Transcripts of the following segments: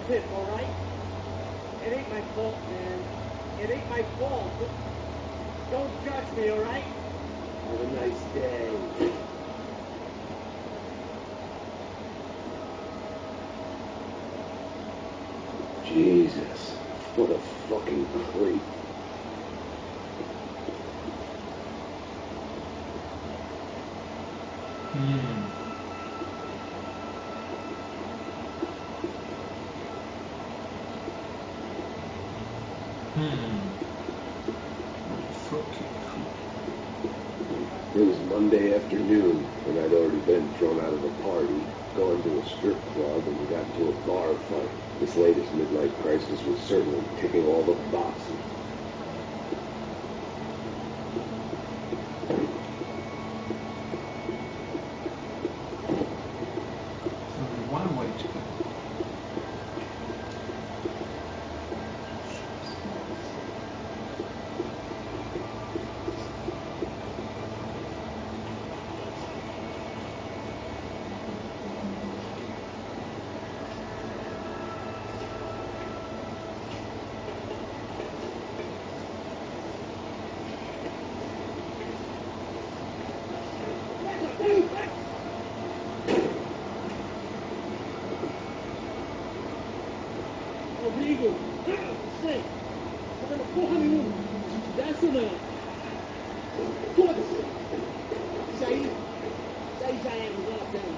pip, alright? It ain't my fault, man. It ain't my fault. Don't judge me, alright? Have a nice day. Jesus, what a fucking creep. It was Monday afternoon, and I'd already been thrown out of a party, gone to a strip club, and we got into a bar fight. This latest midlife crisis was certainly ticking all the boxes. One way to go. Amigo, sei. Tá vendo porra nenhuma. Desce não. Foda-se. Isso aí já é, não vale a pena.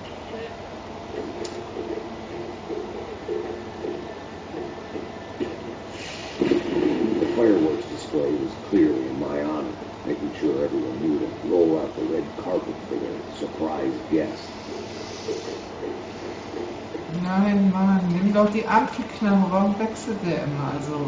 The fireworks display was clearly in my honor, making sure everyone knew to roll out the red carpet for their surprise guest. Nein, Mann, nimm doch die Apfelknolle, warum wechselt der immer so?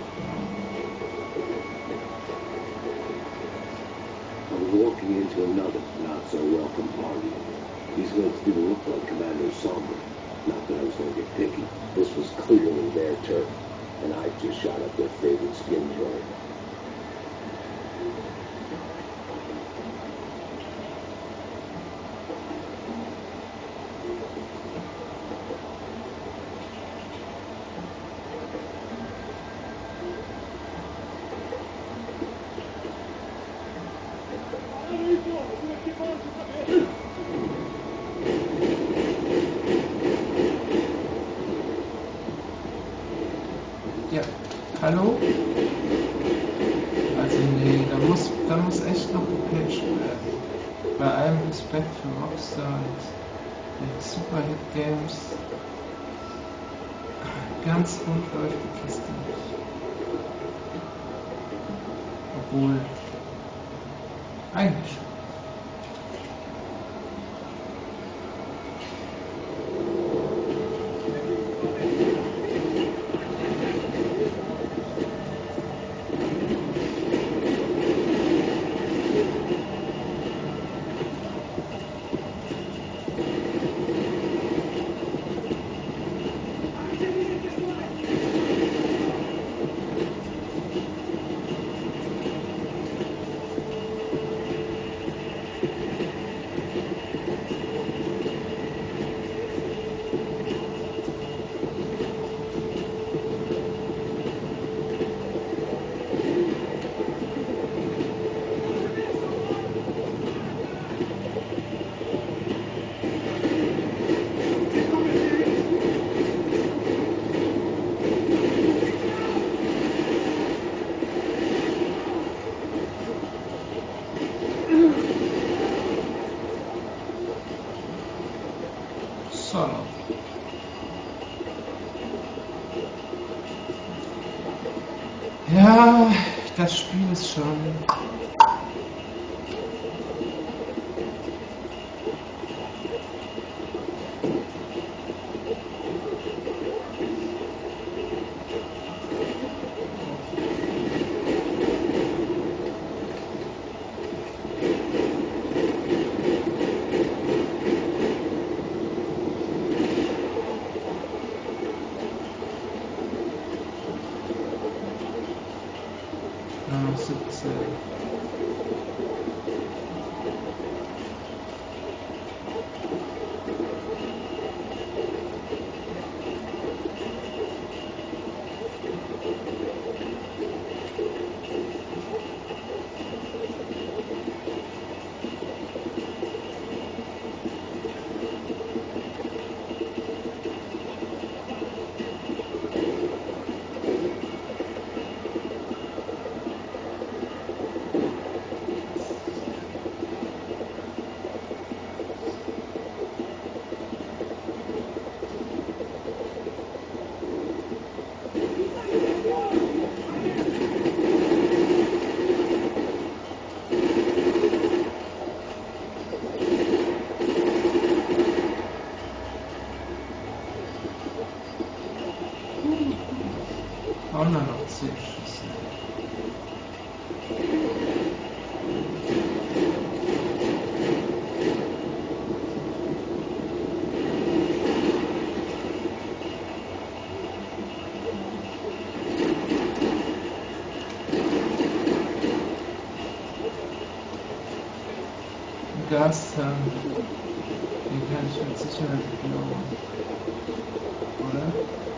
I was walking into another not-so-welcome party. These folks didn't look like Commander Sombra. Not that I was going to get picky. This was clearly their turf, and I just shot up their favorite skin joint. Ja, hallo? Also nee, da muss echt noch gepatcht werden. Bei allem Respekt für Rockstar und Superhit Games. Ganz rund läuft die Kiste nicht. Obwohl, eigentlich schon. Solo. Ja, das Spiel ist schon... Nur noch 17. Auch nur noch 10 Schüsse. Gastank. Den kann ich mit Sicherheit klauen. Oder?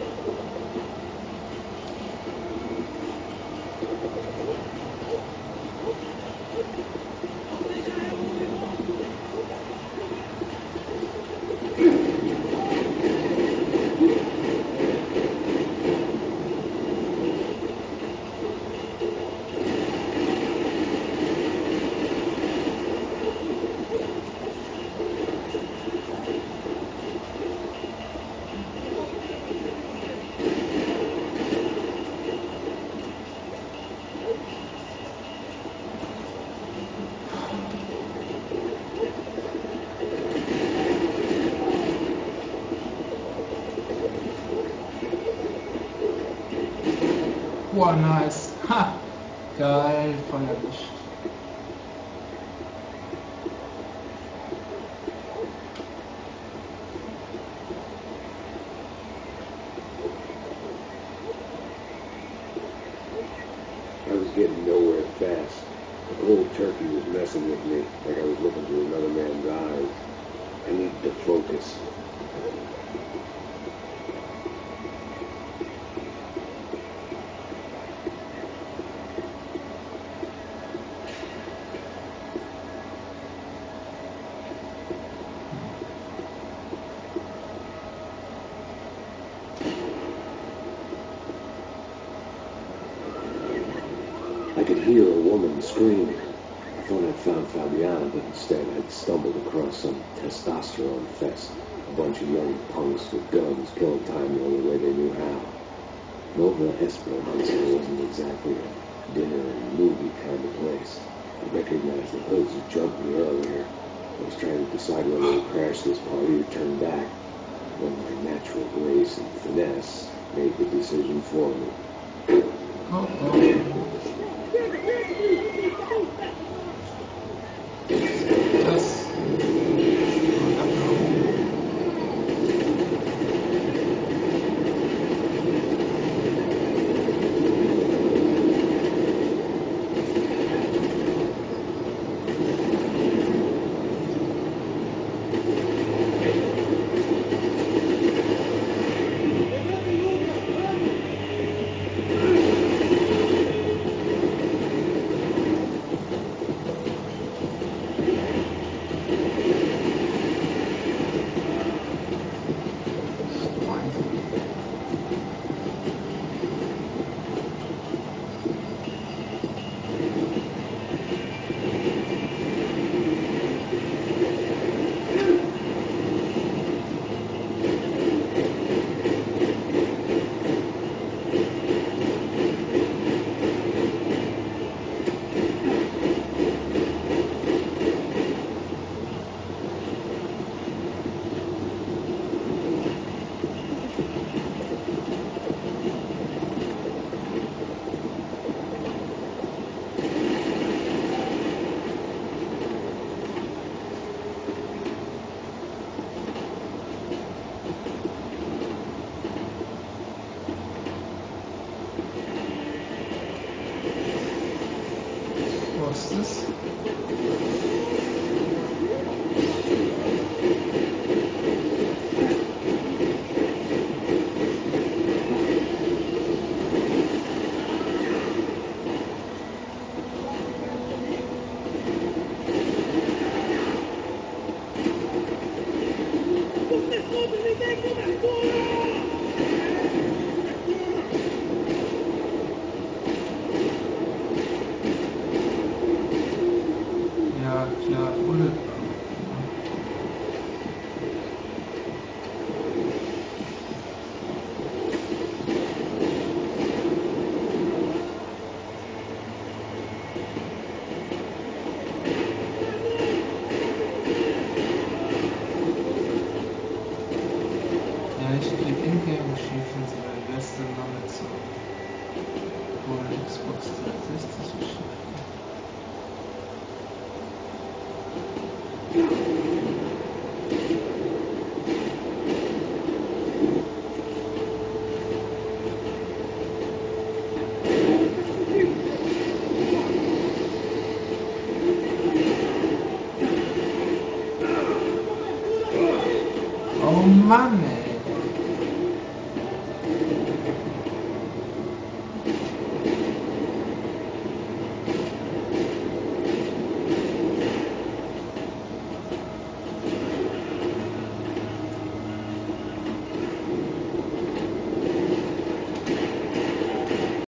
Boah, nice. Ha! Geil, voll erwischt. I was getting nowhere fast. The cold turkey was messing with me, like I was looking through another man's eyes. I needed to focus. I could hear a woman screaming. I thought I'd found Fabiana, but instead I'd stumbled across some testosterone fest. A bunch of young punks with guns killing time the only way they knew how. Nova Esperanza wasn't exactly a dinner and movie kind of place. I recognized the hoods who jumped me earlier. I was trying to decide whether to crash this party or turn back. When my natural grace and finesse made the decision for me. Oh. Das. Was ist das? Ja, klar, Bullet. Ja, ich krieg Ingame-Schiefen, so der Weste noch nicht so. Obwohl Xbox 360 so schief. Oh Mann, ey.